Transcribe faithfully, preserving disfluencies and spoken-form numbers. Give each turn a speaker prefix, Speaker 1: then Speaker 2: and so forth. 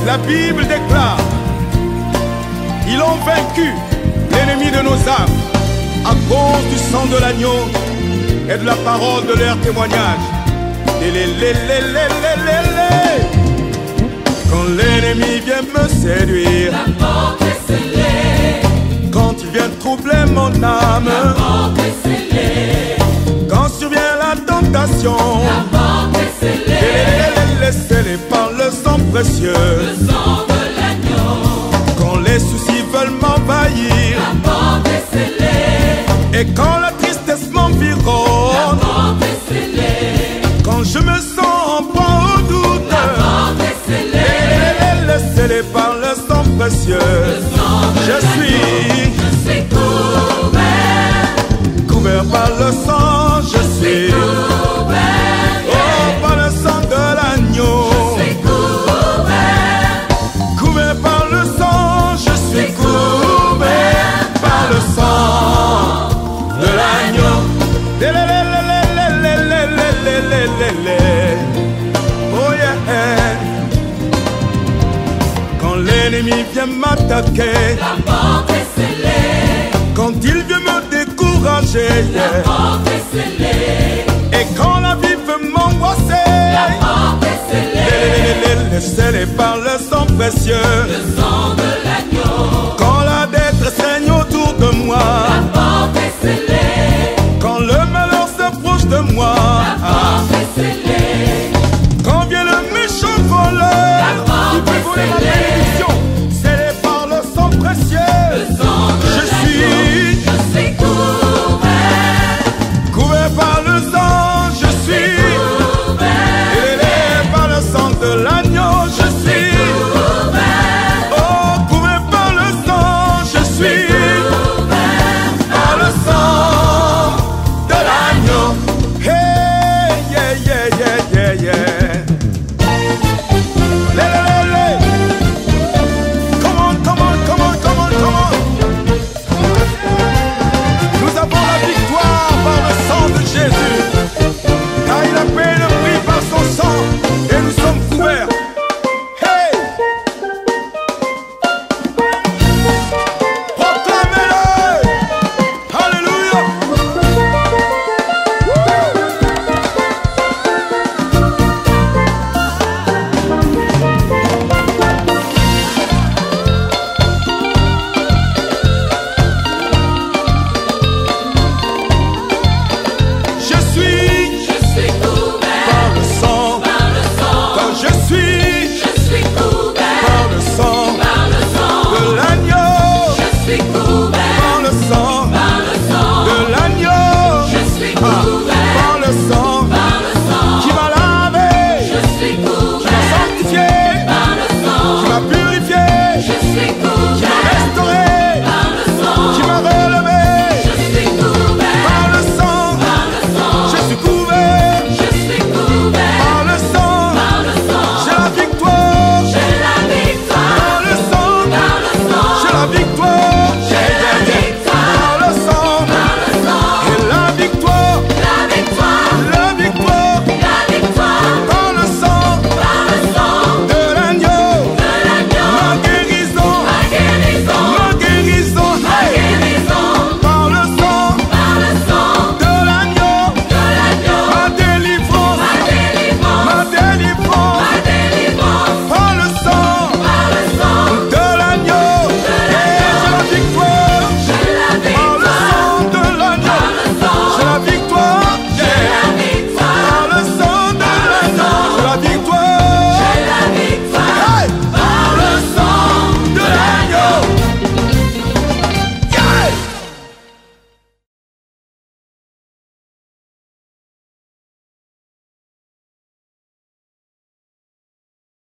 Speaker 1: La Bible déclare: ils ont vaincu l'ennemi de nos âmes à cause du sang de l'agneau et de la parole de leur témoignage. Lé, lé, lé, lé, lé, lé, lé. Quand l'ennemi vient me séduire,
Speaker 2: la porte est scellée.
Speaker 1: Quand il vient troubler mon âme,
Speaker 2: la porte est scellée.
Speaker 1: Quand survient la tentation,
Speaker 2: la porte est scellée.
Speaker 1: Laissez-les par le sang précieux,
Speaker 2: le sang de l'agneau.
Speaker 1: Quand les soucis veulent m'envahir,
Speaker 2: la porte est scellée.
Speaker 1: Et quand la tristesse m'environne,
Speaker 2: la porte est scellée.
Speaker 1: Quand je me sens en proie au doute,
Speaker 2: la porte est scellée.
Speaker 1: Laissez-les par le sang précieux,
Speaker 2: le sang de
Speaker 1: je suis,
Speaker 2: je suis couvert,
Speaker 1: couvert par le sang, je, je suis
Speaker 2: couvert,
Speaker 1: oh, par le sang de l'agneau.
Speaker 2: Je suis couvert,
Speaker 1: couvert par le sang, je suis couvert par le sang de l'agneau. Oh yeah. Quand l'ennemi vient m'attaquer,
Speaker 2: la porte est scellée.
Speaker 1: Quand il vient me décourager,
Speaker 2: la porte est scellée.
Speaker 1: Et quand la vie veut m'angoisser,
Speaker 2: la porte est scellée.
Speaker 1: Laissez-les par le sang précieux,
Speaker 2: le sang de l'agneau.
Speaker 1: Quand la détresse règne autour de moi,
Speaker 2: la porte est scellée.
Speaker 1: Quand le malheur s'approche de moi,
Speaker 2: la porte est scellée.
Speaker 1: Quand vient le méchant voleur,
Speaker 2: la porte
Speaker 1: il peut voler ma bénédiction.